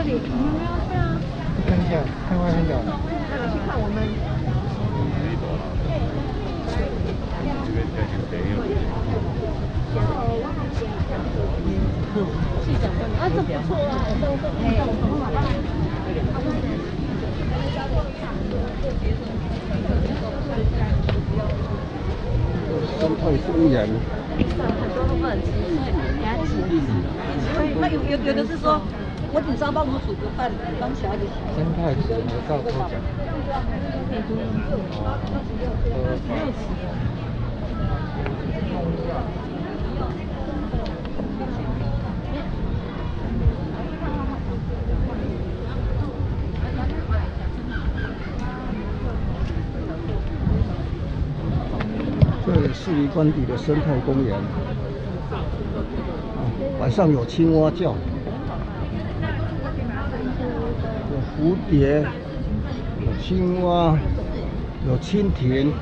看一下，看外面的。 那你去看我们。啊，这不错啊， 生态公园。 很多都不能吃，给他挤。所以他有的是说，我顶上帮我煮个饭，当起来就行。 生态什么照抽奖？这里是离关底的生态公园，晚上有青蛙叫，有蝴蝶，有青蛙，有蜻蜓。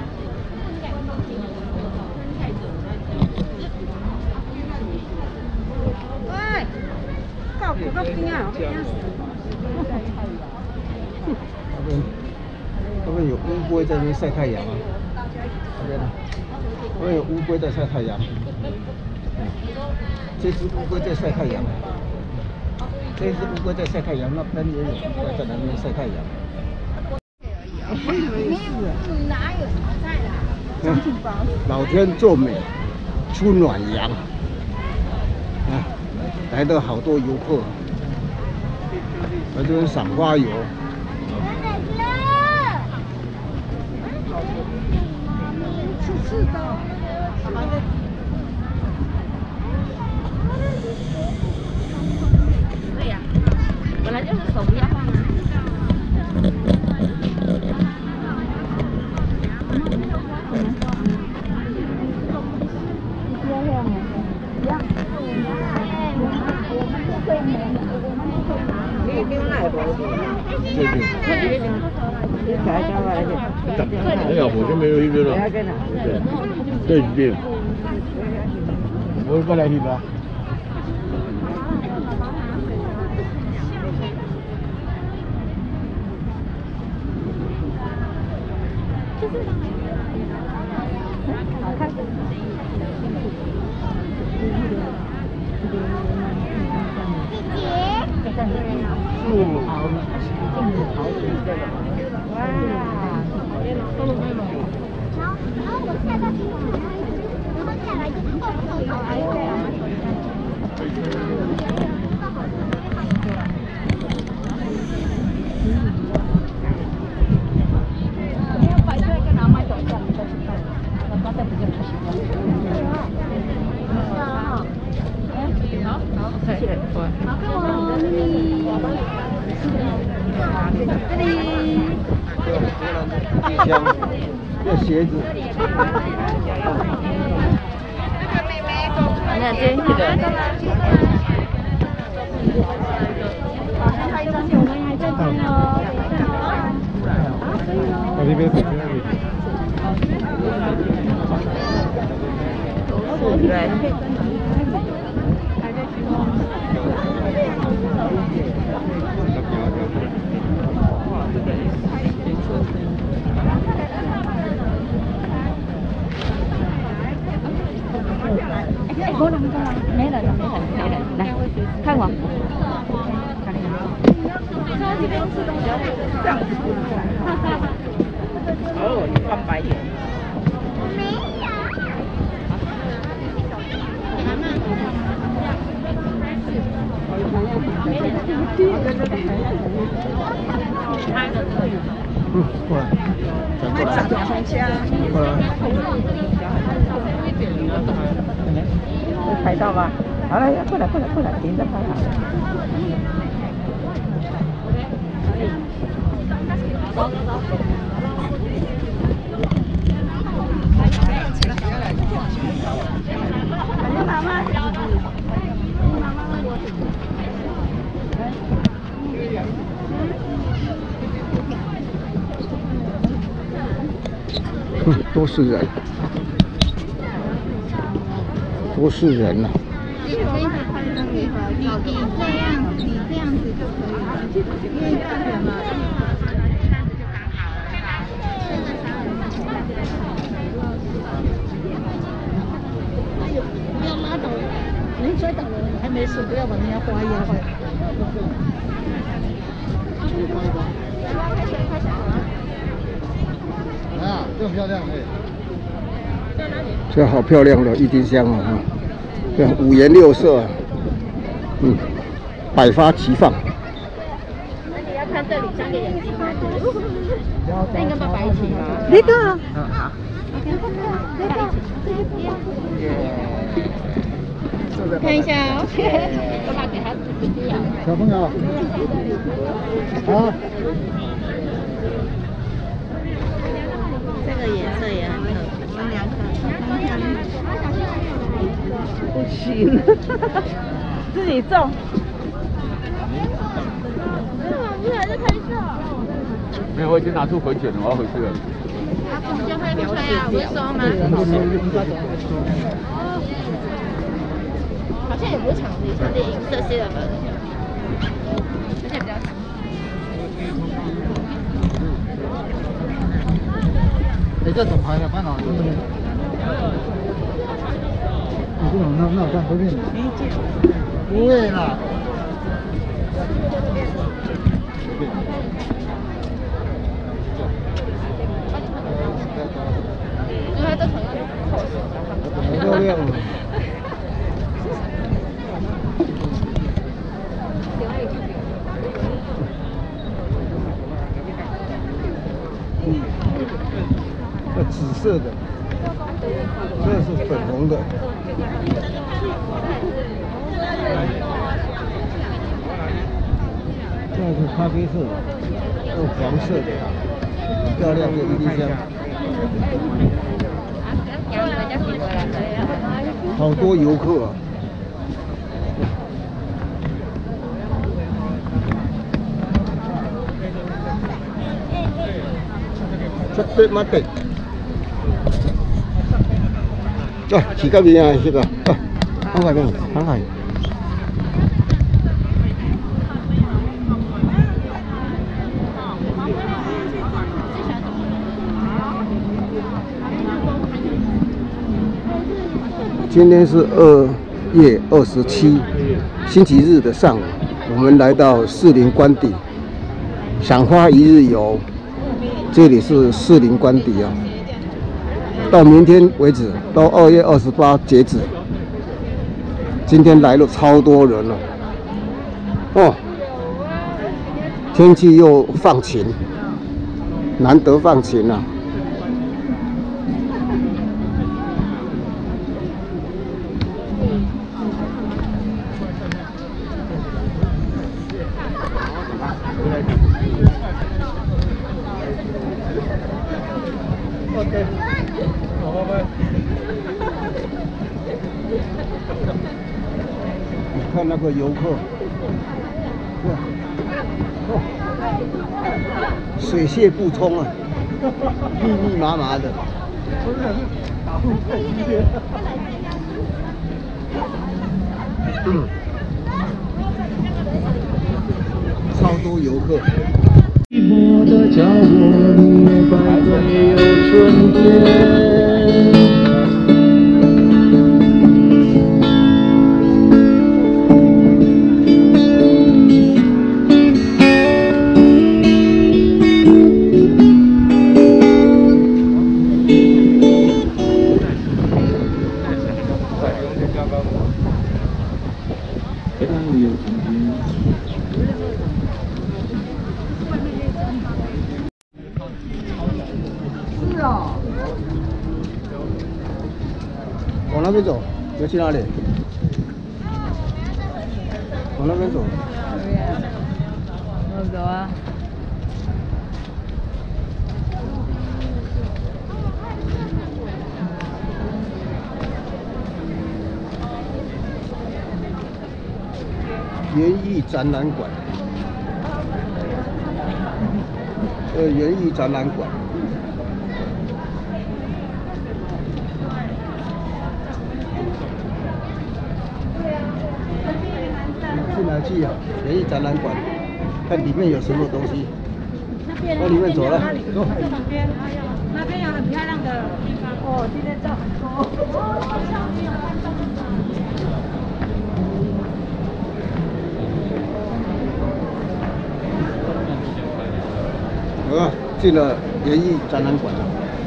喂，告别个边啊！ 那边有乌龟在那边晒太阳啊。那边有乌龟在晒太阳，这只乌龟在晒太阳，这只乌龟在晒太阳，那边也有乌龟在那边晒太阳。 哪有炒菜啦？ 老天作美，出暖阳，来的好多游客，来这边赏花游。是的， 对呀，本来就是手不要放啊。 哎呀，我就没有一边了。对对。我过来一个。 香，这鞋子。 那这个。 我这边在那里。 没人，来看我。哦，翻白眼。 过来，转过来。过来。 会拍到吧？好了，过来，停着拍好了。走。妈妈。 都是人，都是人呐。 你这样子就可以。 到的那些花样会。 啊，这很漂亮哎！这好漂亮的郁金香啊！这五颜六色，百花齐放。 那你要看这里三个眼睛吗？那你跟爸爸一起吗？那个。好。看一下哦，爸爸给他自己养。 小朋友，好。 这个颜色也很特别，有两个。不行，自己种。你还在拍照？ 没有，我已经拿出回卷了，我要回去了。 就会出来啊，不是说吗？好像也不是长的，像电影色系的粉，而且比较长。 哎，这怎么拍的？拍哪里？你这种那我看不骗你。不会啦。 因为它这可能扣子， 很漂亮。这紫色的，这是粉红的。这是咖啡色的，这是黄色的，很漂亮的郁金香。好多游客啊！这马得，啊，起个面啊，这个，啊，看看面，看看。今天是2月27，星期日的上午，我们来到士林官邸，赏花一日游。这里是士林官邸啊，到明天为止，到2月28截止。今天来了超多人了，哦，天气又放晴，难得放晴啊。OK， 好，拜拜。你看那个游客，哇，哦，水泄不通啊，密密麻麻的。超多游客。我的角落里摆会有春天。往那边走，要去哪里？往那边走。 走啊。 园艺展览馆。园艺展览馆。进来去啊，园艺展览馆，看里面有什么东西。往里面走了，走。 这旁边，那边有很漂亮的地方哦，今天照很多。哦，好像没有看到。 啊，进了园艺展览馆了。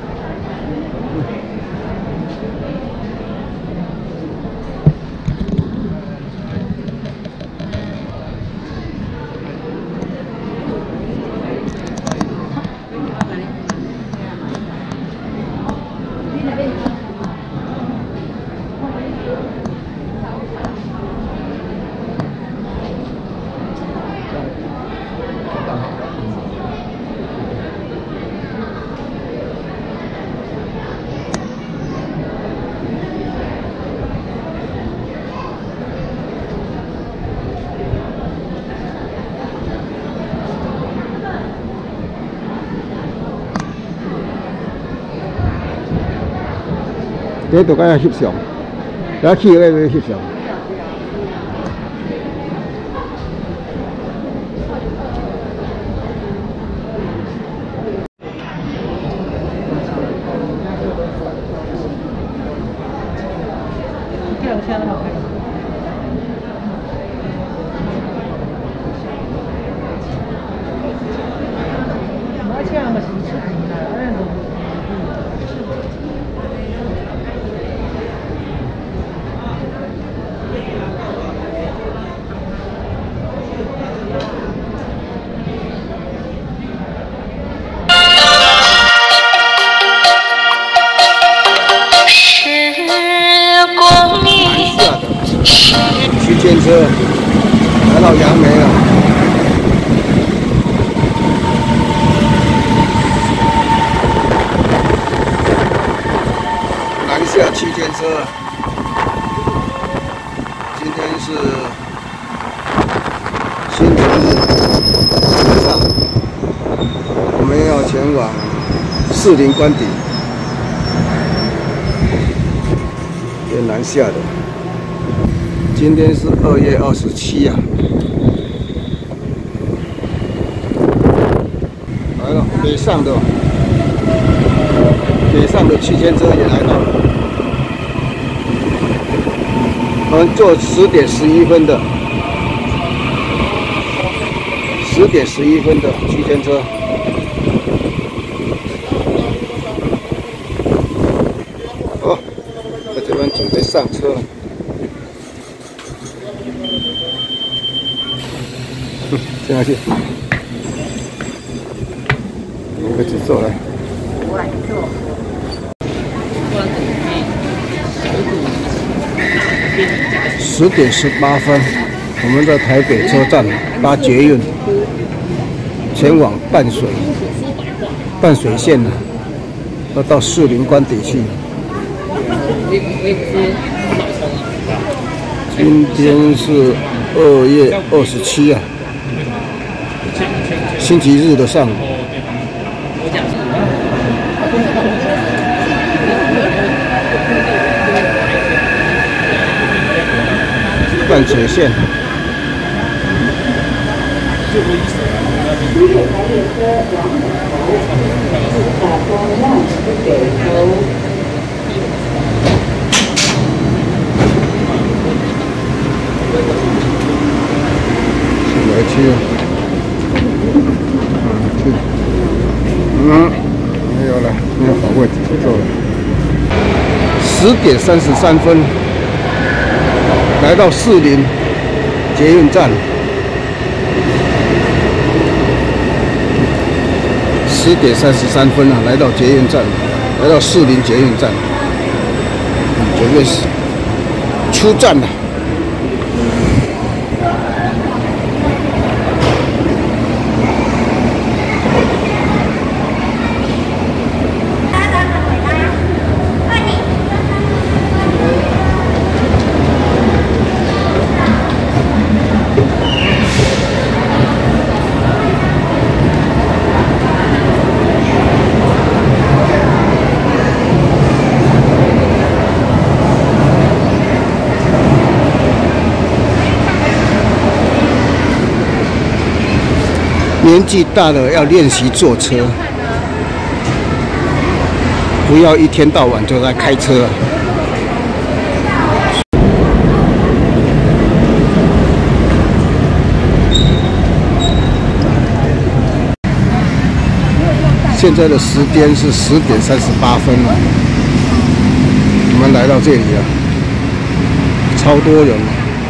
这都该翕相，然后去那个翕相。区间车来到杨梅了，南下区间车，今天是星期日晚上，我们要前往士林官邸，也南下的。 今天是2月27啊，来了，北上的区间车也来到了，我们坐10点11分的区间车。 哦，在这边准备上车了。 进下去，我们一起坐来。10点18分，我们在台北车站搭捷运前往淡水线呢，要到士林官邸去。今天是2月27啊。 星期日的上午，淡水线。是来去。 没有了，没有好位置不坐了。10点33分，来到士林捷运站。10点33分啊，来到捷运站，来到士林捷运站，准备出站了。 年纪大了要练习坐车，不要一天到晚就在开车。 现在的时间是10点38分了，我们来到这里了，超多人，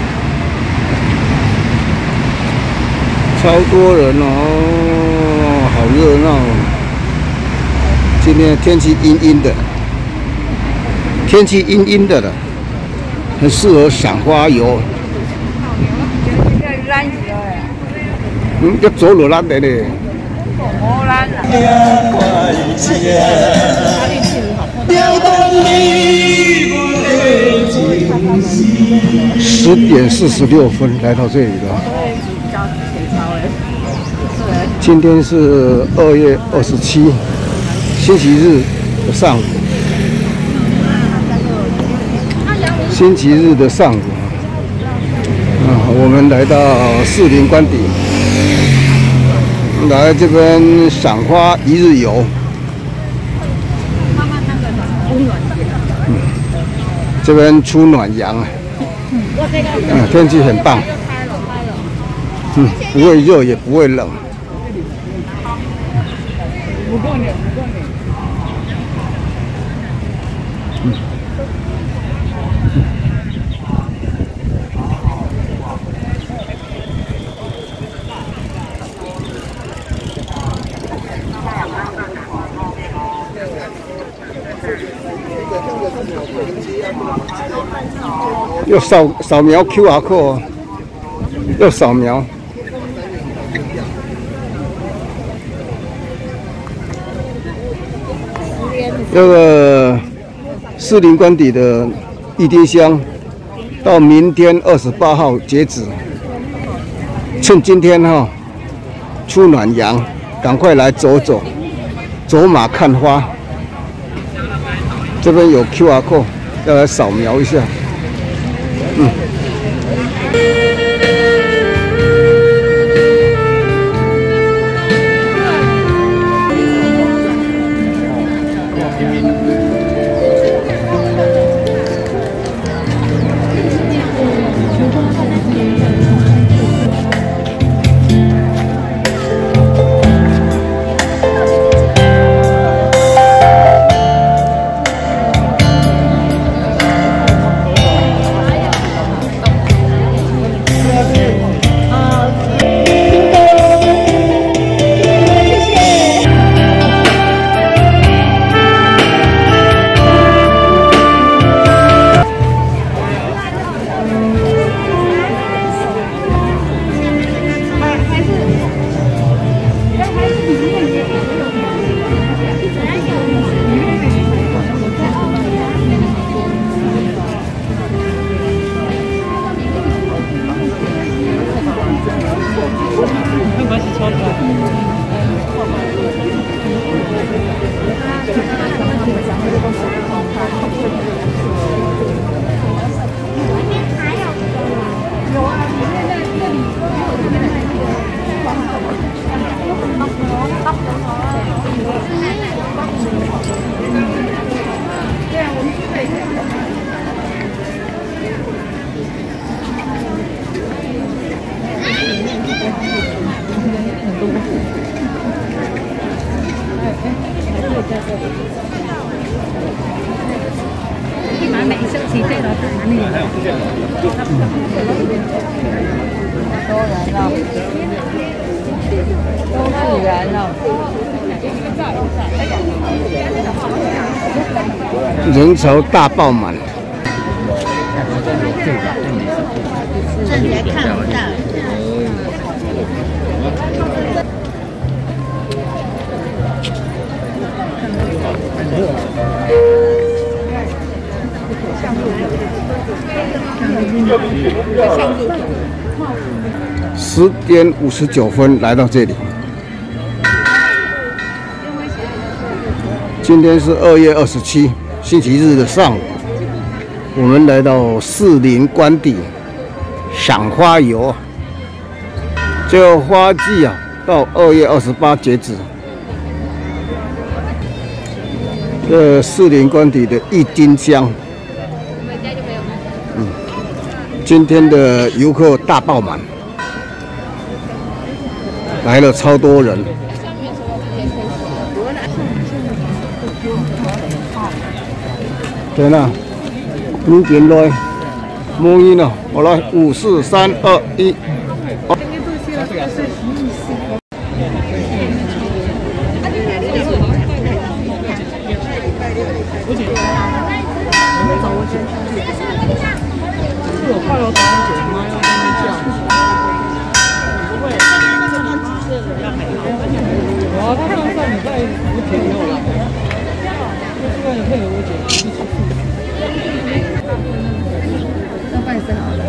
超多人哦，好热闹哦！今天天气阴阴的，天气阴阴的了，很适合赏花游。要走落咱的嘞。10点46分来到这里了。今天是2月27，星期日的上午。星期日的上午，我们来到士林官邸。来这边赏花一日游，这边出暖阳啊，天气很棒，不会热也不会冷。要扫描 QR code， 要扫描。那个士林官邸的郁金香，到明天28号截止。趁今天出暖阳，赶快来走走，走马看花。这边有 QR code， 要来扫描一下。人潮大爆满， 这里还看不到。 10点59分来到这里。今天是2月27，星期日的上午，我们来到士林官邸赏花游。这个花季到2月28截止。这士林官邸的郁金香，今天的游客大爆满，来了超多人。 对啦，你进来，摸音了，我来5、4、3、2、1。 我快要打给我妈要在那叫。不会，这个鸡翅比较美好。哇，它上礼拜不便宜了。这个你配合我姐。 要半生好了。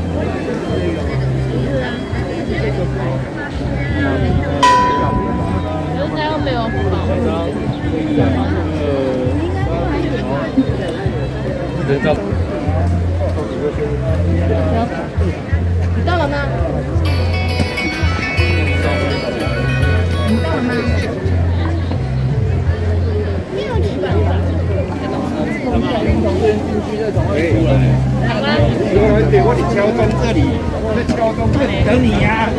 人家又没有好。 人家。 你到了吗？你到了吗？ 我得敲钟这里，在敲钟等你呀。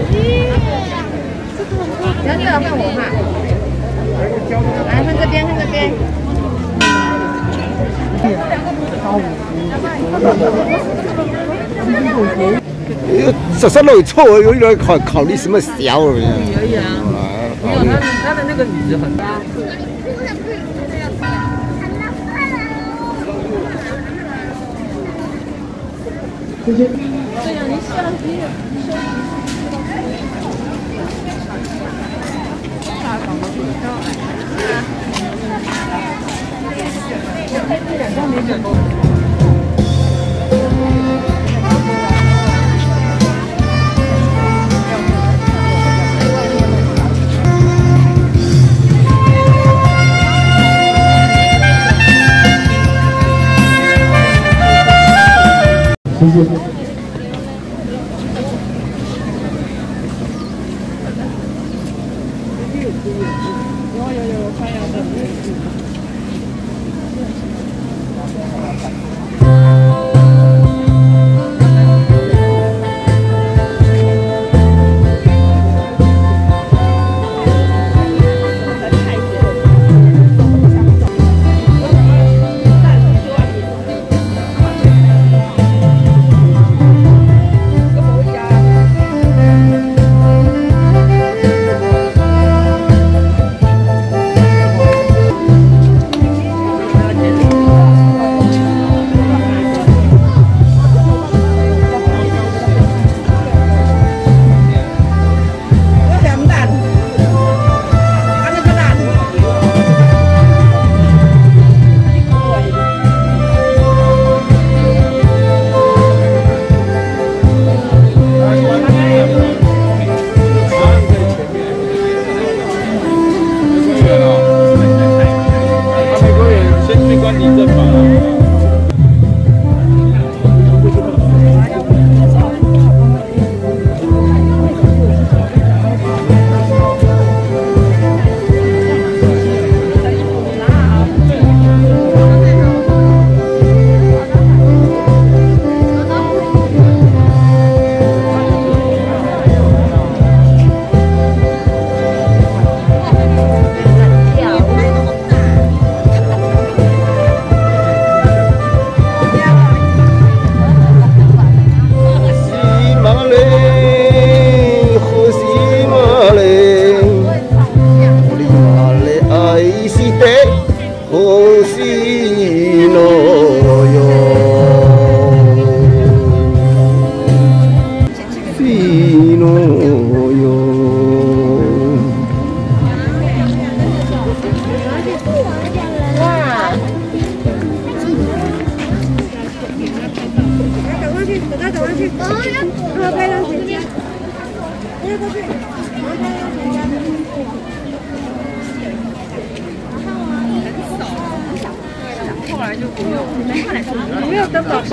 然后这个换我哈。来看这边，看这边。 这肉臭，有点考虑什么小而已。 可以啊。没有，它的那个椅子很大。对呀，你相机。 谢谢。 有，快要的。 没有登宝宝。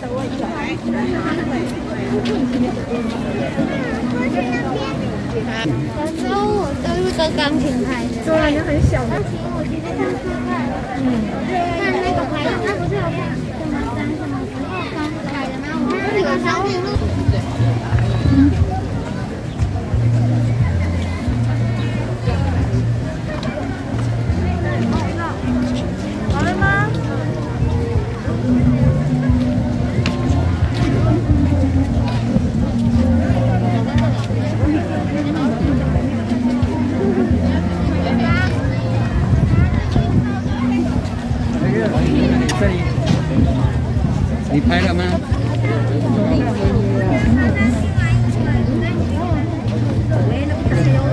小时候我都是跟钢琴拍的。 对啊，你很小的。 钢琴我其实上次看，看那个拍的，那不是有看什么山什么时候刚拍的吗？我看那个小屏幕。好了吗？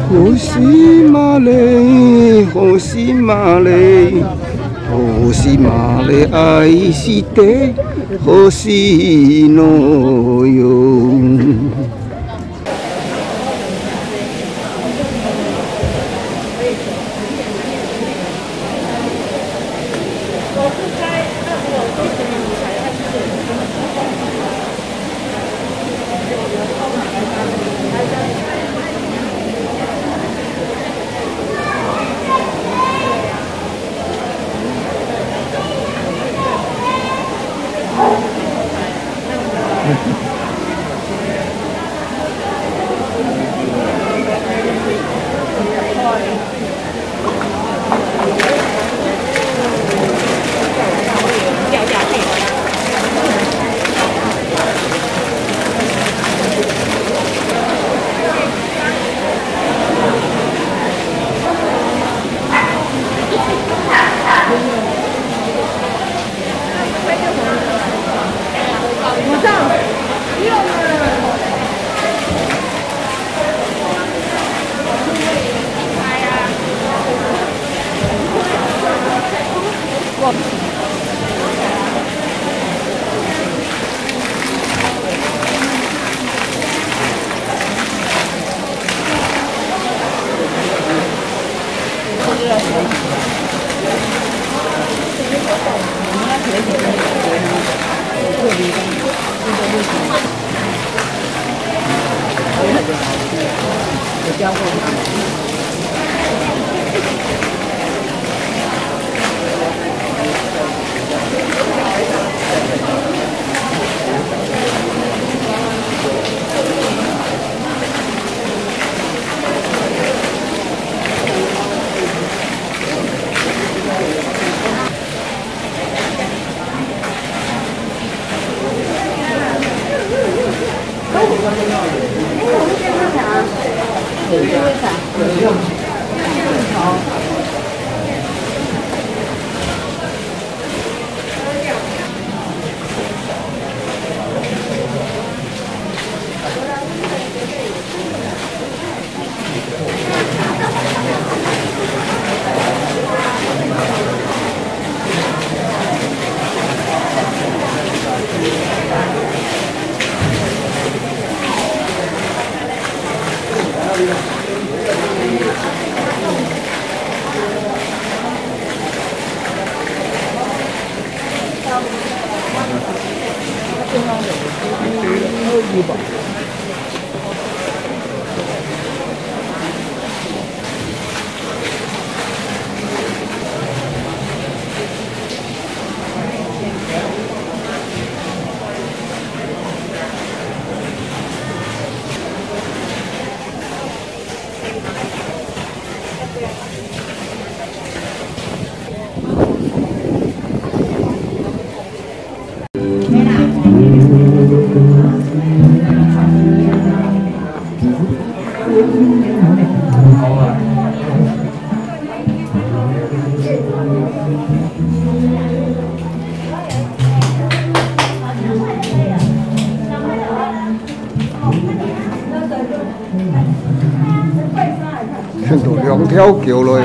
好西马嘞，好西马嘞，好西马嘞，爱是的，好西诺哟。看到两条桥了。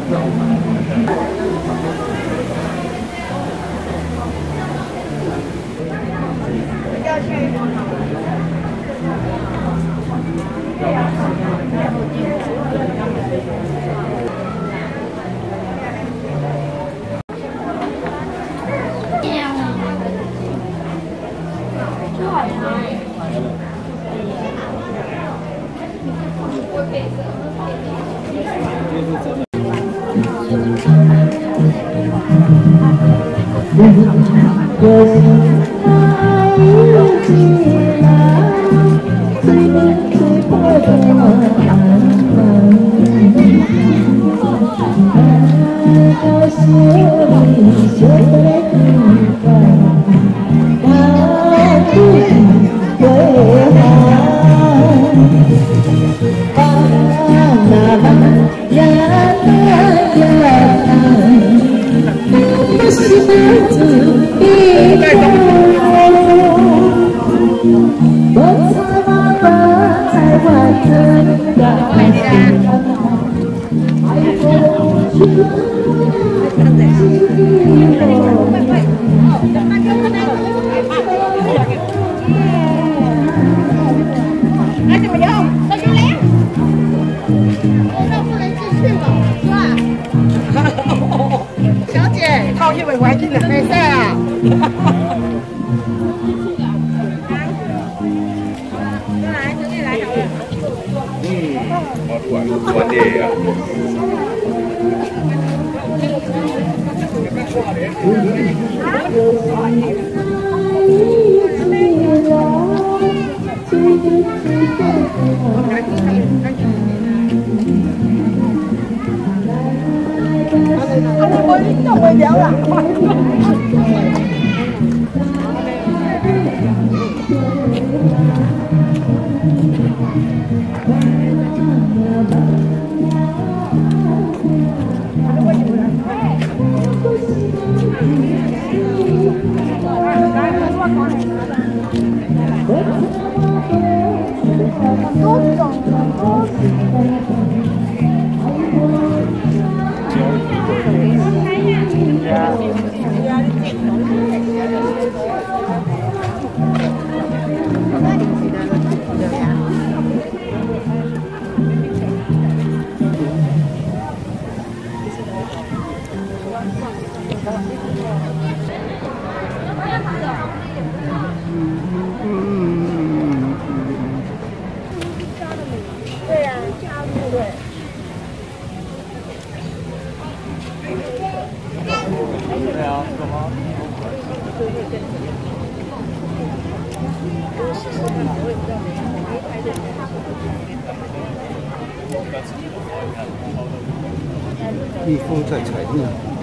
蜜蜂在采蜜，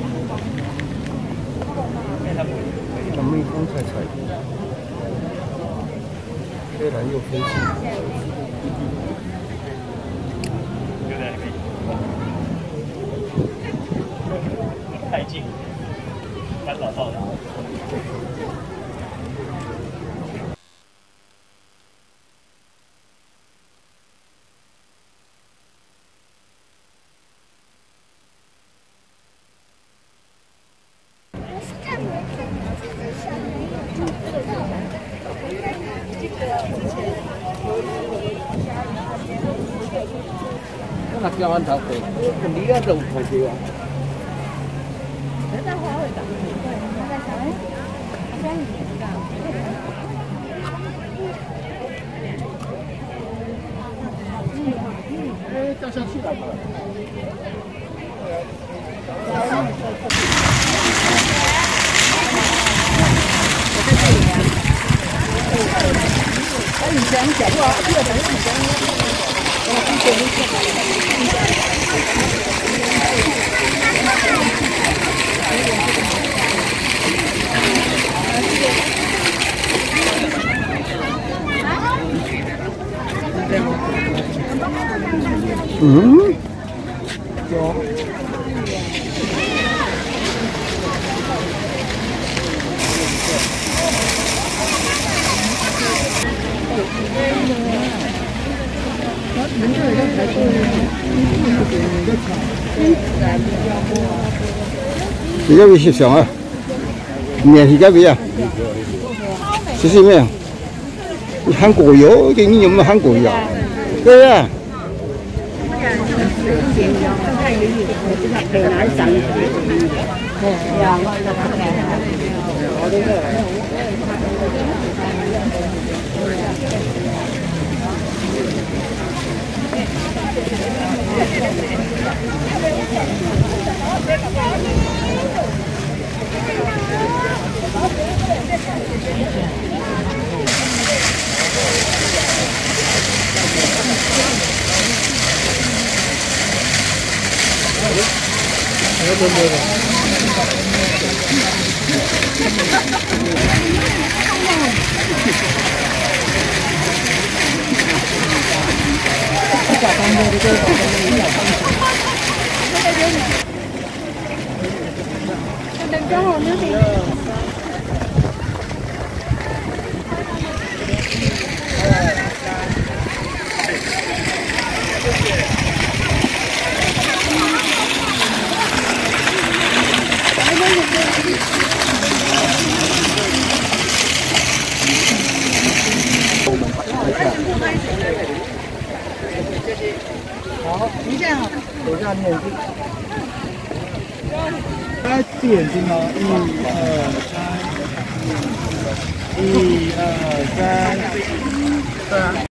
蜜蜂在采蜜，飞来又飞去。 太近，干扰到了。 那叫俺头飞，你那种快些啊！掉下去了。以前讲过，这个等于以前。嗯？有。 鱼干皮上啊，面鱼干皮啊，谢谢面。韩国油，你有没有韩国油？对啊。 好，一下好，手下你眼睛。闭眼睛哦，1、2、3，1、2、3，对啊。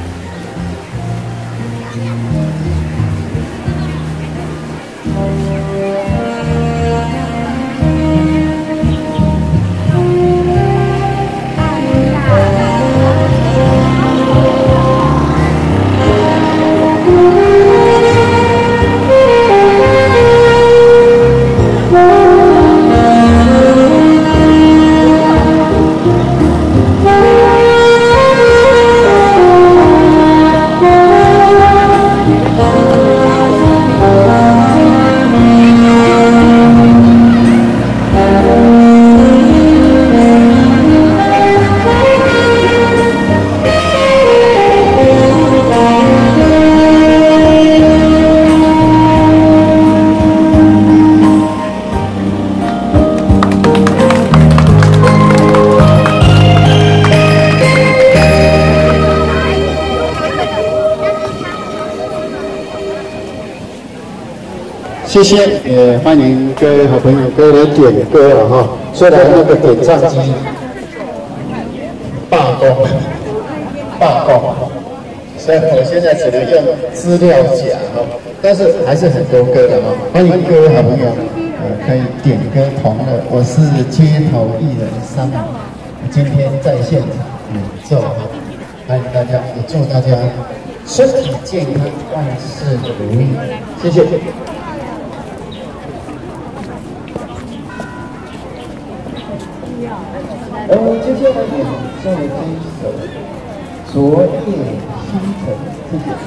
谢谢，也欢迎各位好朋友跟我点歌了哈。虽然那个点唱机罢工，所以我现在只能用资料夹哈，但是还是很多歌的哈。欢迎各位好朋友，可以点歌同乐。我是街头艺人Sam，今天在现场演奏，欢迎大家，也祝大家身体健康，万事如意。谢谢。接下来演奏这一首《昨夜星辰》，谢谢。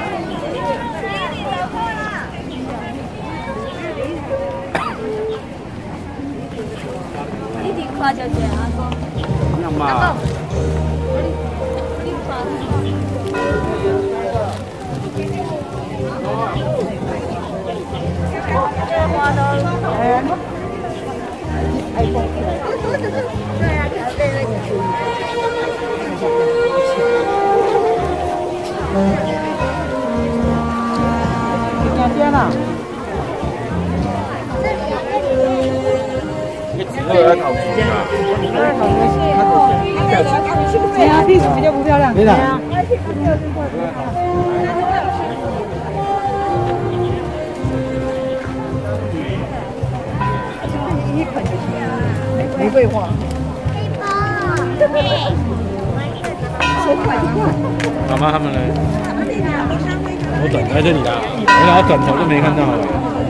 你哋跨就謝阿哥。 那麼。 两天了。 2考级啊 2考级。对啊，屁股比较不漂亮。对啊。玫瑰花。 妈妈他们呢？我转在这里啦，我然后转头就没看到了。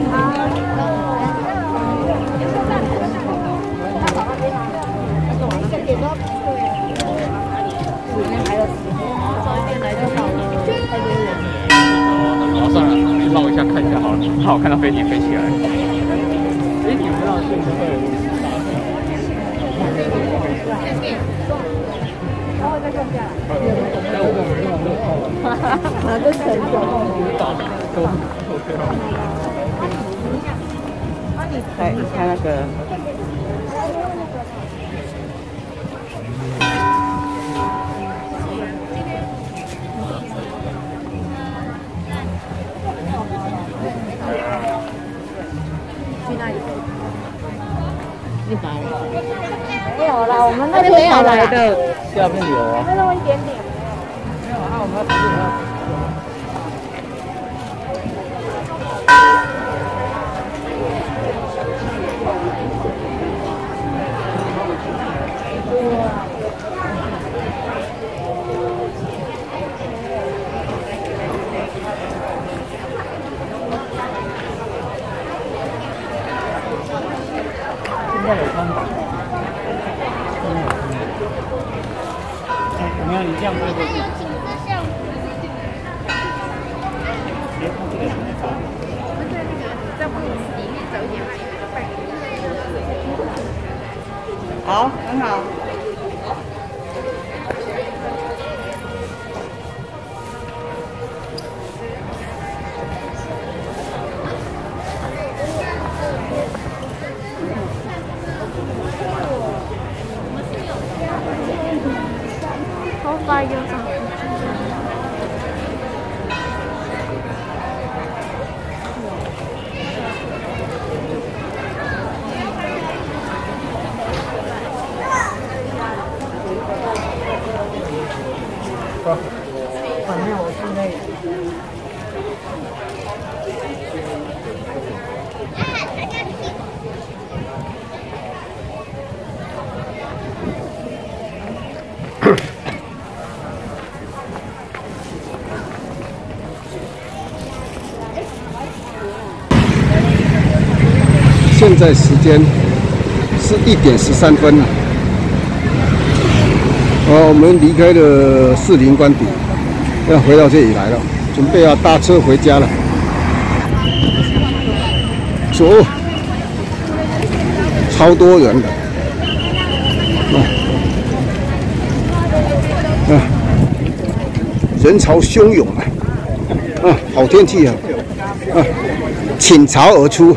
好，算了，绕一下看一下好了，怕我看到飞机飞起来。哎，你有没有睡觉？然后再降下来。 拿着绳子。看那个。去哪里？100。没有啦，我们那边没有来的。 下面有啊。 那么一点点。 没有啊，我们要吃啊。现在有宽档。怎么样？你这样拍过去？ 好，很好。 头发有长。 反正我是那个。 现在时间是1点13分了。我们离开了士林官邸，要回到这里来了，准备要搭车回家了。走，超多人的，人潮汹涌啊！好天气啊！倾巢而出。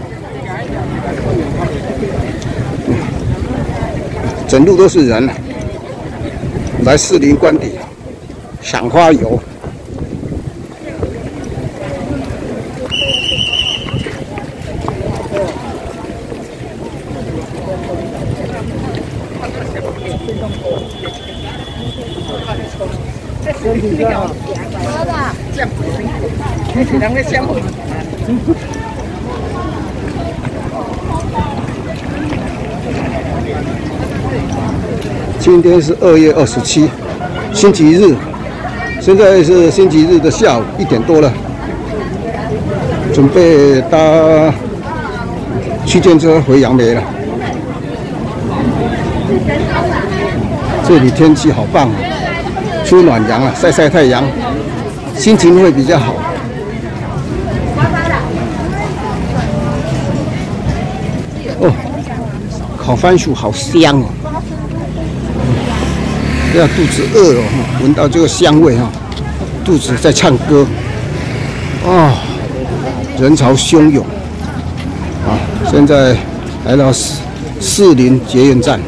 整路都是人，来士林官邸赏花游。今天是2月27，星期日。现在是星期日的下午1点多了，准备搭区间车回杨梅了。这里天气好棒啊，出暖阳啊，晒晒太阳，心情会比较好。哦，烤番薯好香哦！不要肚子饿了，闻到这个香味哈，肚子在唱歌。哦，人潮汹涌啊！现在来到士林捷运站。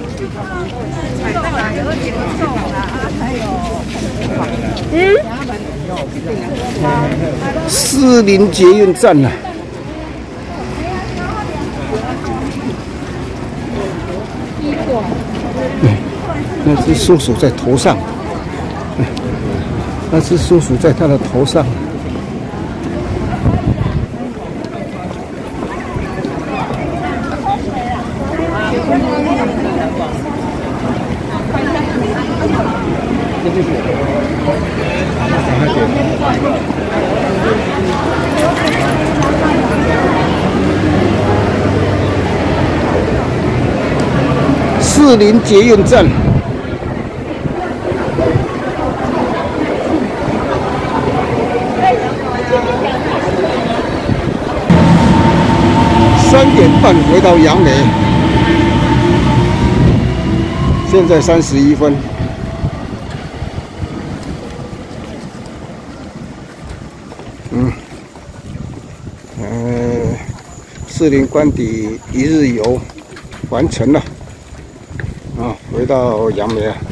士林捷运站呐。那只松鼠在头上，那只松鼠在它的头上。士林捷运站。3点半回到杨梅，现在31分。 士林官邸一日游完成了，回到杨梅啊。